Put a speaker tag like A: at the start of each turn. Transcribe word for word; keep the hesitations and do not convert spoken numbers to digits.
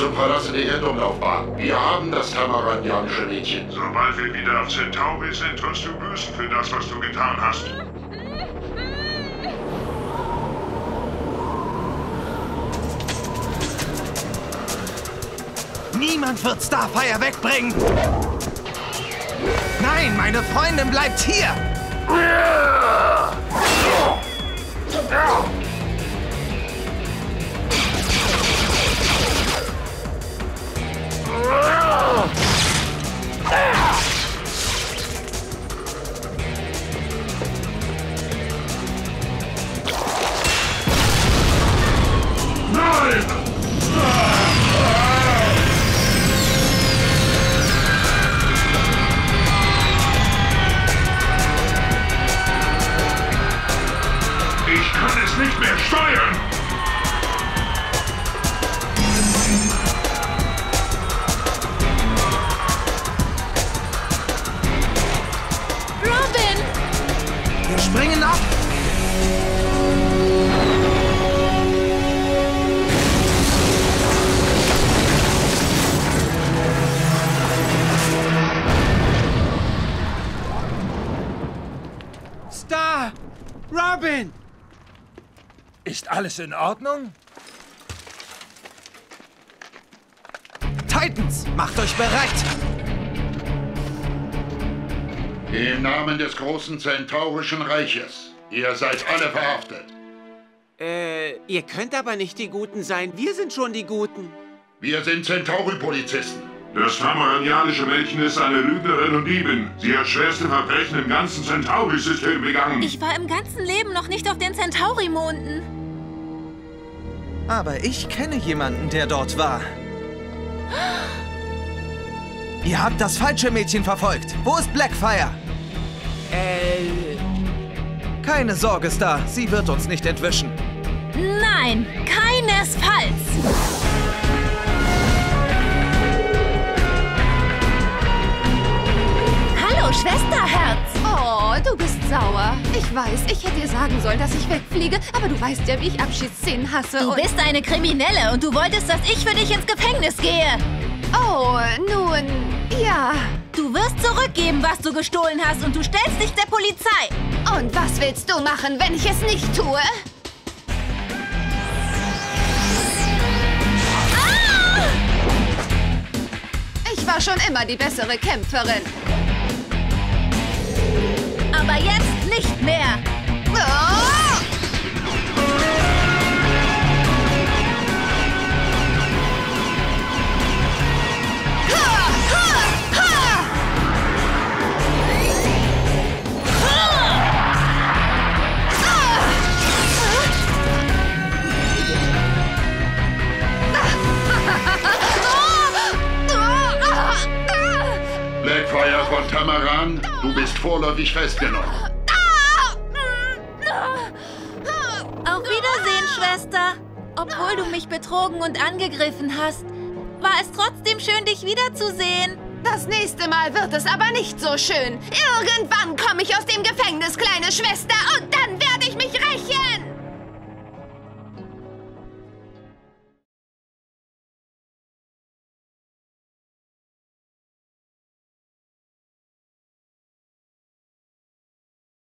A: zum Verlassen der Erdumlaufbahn. Wir haben das tamaranianische Mädchen.
B: Sobald wir wieder auf Centauri sind, wirst du büßen für das, was du getan hast.
C: Niemand wird Starfire wegbringen! Nein, meine Freundin bleibt hier!
B: Nein! Ich kann es nicht mehr steuern!
D: Robin!
C: Wir springen ab!
E: Star! Robin! Ist alles in Ordnung?
C: Titans, macht euch bereit!
A: Im Namen des großen Zentaurischen Reiches. Ihr seid alle verhaftet.
F: Äh, ihr könnt aber nicht die Guten sein. Wir sind schon die Guten.
A: Wir sind Centauri-Polizisten.
B: Das tamaranianische Mädchen ist eine Lügnerin und Diebin. Sie hat schwerste Verbrechen im ganzen Centauri-System begangen.
D: Ich war im ganzen Leben noch nicht auf den Centauri-Monden.
C: Aber ich kenne jemanden, der dort war. Ihr habt das falsche Mädchen verfolgt. Wo ist Blackfire?
F: Äh...
C: Keine Sorge, Star. Sie wird uns nicht entwischen.
D: Nein, keinesfalls. Hallo, Schwesterherz.
G: Oh, du bist sauer. Ich weiß, ich hätte dir sagen sollen, dass ich wegfliege, aber du weißt ja, wie ich Abschiedsszenen hasse.
D: Du
G: und
D: bist eine Kriminelle und du wolltest, dass ich für dich ins Gefängnis gehe.
G: Oh, nun, ja.
D: Du wirst zurückgeben, was du gestohlen hast und du stellst dich der Polizei.
G: Und was willst du machen, wenn ich es nicht tue?
D: Ah!
G: Ich war schon immer die bessere Kämpferin.
D: Aber jetzt nicht mehr.
G: Oh!
A: Blackfire von Tamaran, du bist vorläufig festgenommen.
D: Auf Wiedersehen, Schwester. Obwohl du mich betrogen und angegriffen hast, war es trotzdem schön, dich wiederzusehen.
G: Das nächste Mal wird es aber nicht so schön. Irgendwann komme ich aus dem Gefängnis, kleine Schwester, und dann werde